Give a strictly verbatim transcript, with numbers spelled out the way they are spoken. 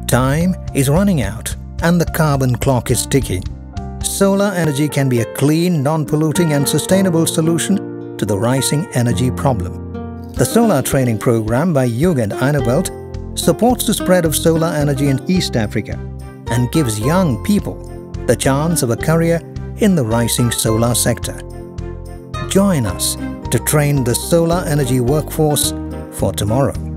Time is running out and the carbon clock is ticking. Solar energy can be a clean, non-polluting and sustainable solution to the rising energy problem. The solar training program by Jugend Eine Welt supports the spread of solar energy in East Africa and gives young people the chance of a career in the rising solar sector. Join us to train the solar energy workforce for tomorrow.